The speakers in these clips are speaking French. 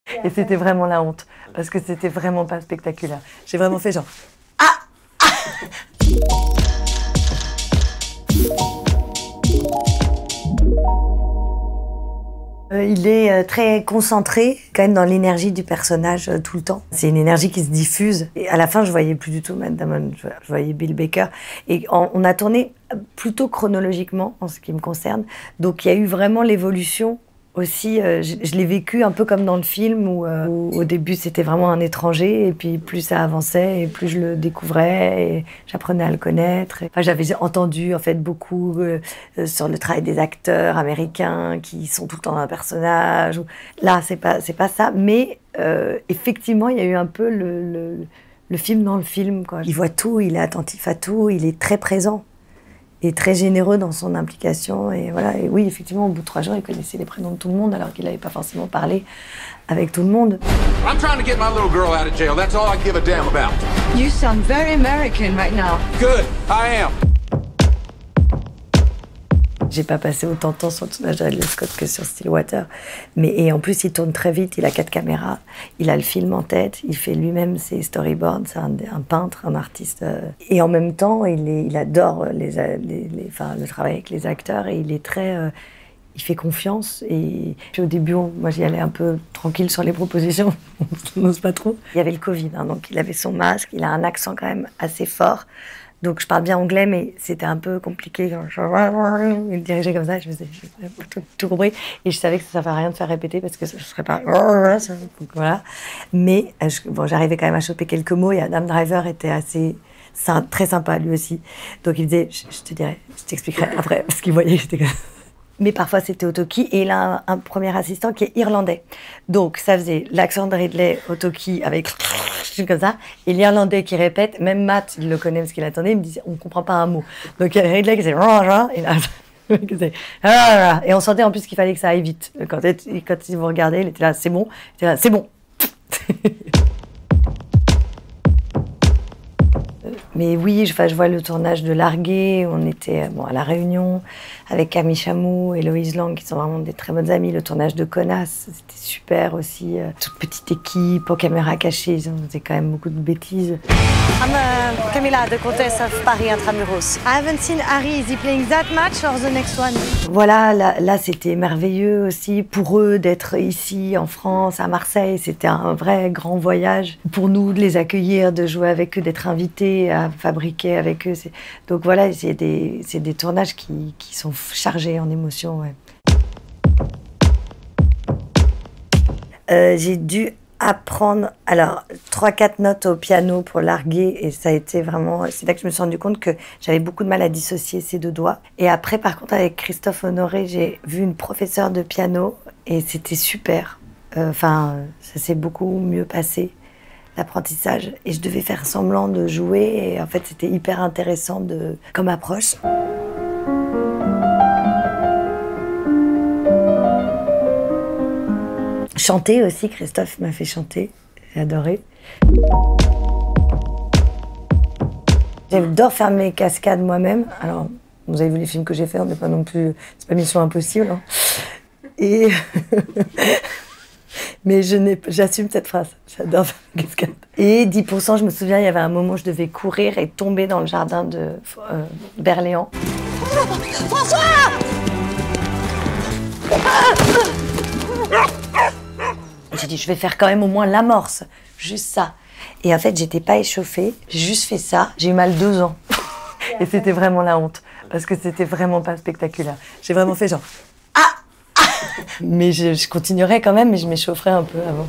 Et c'était vraiment la honte, parce que c'était vraiment pas spectaculaire. J'ai vraiment fait genre... Il est très concentré, quand même, dans l'énergie du personnage tout le temps. C'est une énergie qui se diffuse. Et à la fin, je voyais plus du tout Matt Damon, je voyais Bill Baker. Et on a tourné plutôt chronologiquement, en ce qui me concerne. Donc il y a eu vraiment l'évolution aussi. Je l'ai vécu un peu comme dans le film, où au début c'était vraiment un étranger, et puis plus ça avançait, et plus je le découvrais, et j'apprenais à le connaître. Enfin, j'avais entendu en fait beaucoup sur le travail des acteurs américains qui sont tout le temps dans un personnage. Là, c'est pas ça, mais effectivement, il y a eu un peu le film dans le film, quoi. Il voit tout, il est attentif à tout, il est très présent. Et très généreux dans son implication. Et voilà. Et oui, effectivement, au bout de 3 jours, il connaissait les prénoms de tout le monde, alors qu'il n'avait pas forcément parlé avec tout le monde. I'm trying to get my little girl out of jail. That's all I give a damn about. You sound very American right now. Good, I am. J'ai pas passé autant de temps sur le tournage de Ridley Scott que sur Stillwater. Et en plus, il tourne très vite, il a 4 caméras, il a le film en tête, il fait lui-même ses storyboards, c'est un peintre, un artiste. Et en même temps, il adore le travail avec les acteurs, et il est très... il fait confiance. Et puis au début, moi j'y allais un peu tranquille sur les propositions, on n'ose pas trop. Il y avait le Covid, hein, donc il avait son masque, il a un accent quand même assez fort. Donc je parle bien anglais, mais c'était un peu compliqué. Il me dirigeait comme ça, je faisais tout compris. Et je savais que ça ne servait à rien de faire répéter, parce que je ne serais pas... Donc, voilà. Mais j'arrivais quand même à choper quelques mots, et Adam Driver était très sympa lui aussi. Donc il me disait, je te dirai, je t'expliquerai après, parce qu'il voyait que j'étais comme ça. Mais parfois c'était au Toki, et il a un premier assistant qui est irlandais. Donc ça faisait l'accent de Ridley au Toki avec comme ça, et l'irlandais qui répète, même Matt, il le connaît parce qu'il attendait, il me disait on comprend pas un mot. Donc il y a Ridley qui faisait et on sentait en plus qu'il fallait que ça aille vite. Quand il vous regardait, il était là, c'est bon, il était là, c'est bon. Mais oui, je vois le tournage de Largué, on était à La Réunion avec Camille Chamou et Loïse Lang, qui sont vraiment des très bonnes amies. Le tournage de Connasse, c'était super aussi. Toute petite équipe, aux caméras cachées, ils faisaient quand même beaucoup de bêtises. I'm Camilla, the Countess of Paris Intramuros. I haven't seen Harry. Is he playing that match or the next one? Voilà, là c'était merveilleux aussi pour eux d'être ici en France, à Marseille. C'était un vrai grand voyage pour nous, de les accueillir, de jouer avec eux, d'être invités à fabriquer avec eux. Donc voilà, c'est des tournages qui sont chargés en émotions. Ouais. J'ai dû apprendre 3-4 notes au piano pour Larguer, et ça a été vraiment... C'est là que je me suis rendu compte que j'avais beaucoup de mal à dissocier ces 2 doigts. Et après, par contre, avec Christophe Honoré, j'ai vu une professeure de piano, et c'était super. Ça s'est beaucoup mieux passé, l'apprentissage. Et je devais faire semblant de jouer, et en fait, c'était hyper intéressant comme approche. Chanter aussi, Christophe m'a fait chanter, j'ai adoré. J'adore faire mes cascades moi-même. Alors, vous avez vu les films que j'ai faits, on n'est pas non plus... C'est pas Mission Impossible. Hein. Et... Mais j'assume cette phrase, j'adore faire mes cascades. Et 10%, je me souviens, il y avait un moment où je devais courir et tomber dans le jardin de Berléand. François! J'ai dit, je vais faire quand même au moins l'amorce, juste ça. Et en fait, j'étais pas échauffée, j'ai juste fait ça. J'ai eu mal 2 ans. Et c'était vraiment la honte, parce que c'était vraiment pas spectaculaire. J'ai vraiment fait genre... Mais je continuerai quand même, mais je m'échaufferai un peu avant.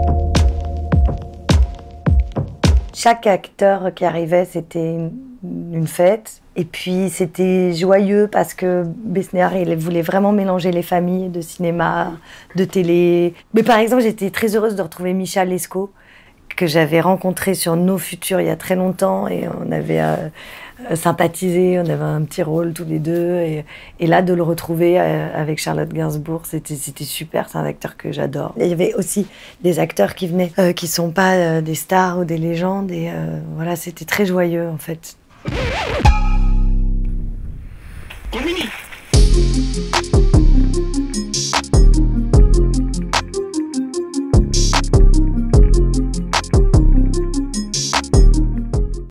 Chaque acteur qui arrivait, c'était une fête. Et puis c'était joyeux parce que Besnéard, il voulait vraiment mélanger les familles de cinéma, de télé. Mais par exemple, j'étais très heureuse de retrouver Michal Lescaut, que j'avais rencontré sur Nos Futurs il y a très longtemps, et on avait sympathisé, on avait un petit rôle tous les deux. Et là, de le retrouver avec Charlotte Gainsbourg, c'était super, c'est un acteur que j'adore. Il y avait aussi des acteurs qui venaient, qui sont pas des stars ou des légendes, et voilà, c'était très joyeux en fait. Communique.